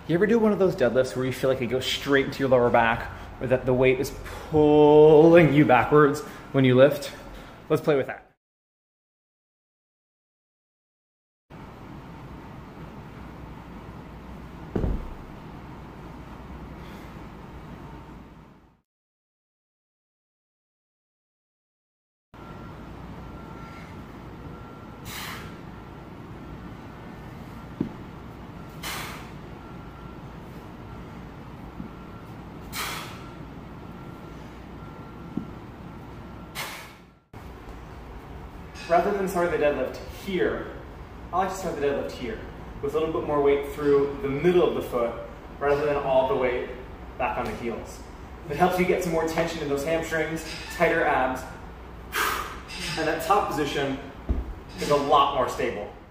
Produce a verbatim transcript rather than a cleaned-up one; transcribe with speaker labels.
Speaker 1: You ever do one of those deadlifts where you feel like it goes straight into your lower back, or that the weight is pulling you backwards when you lift? Let's play with that. Rather than starting the deadlift here, I like to start the deadlift here, with a little bit more weight through the middle of the foot, rather than all the weight back on the heels. It helps you get some more tension in those hamstrings, tighter abs, and that top position is a lot more stable.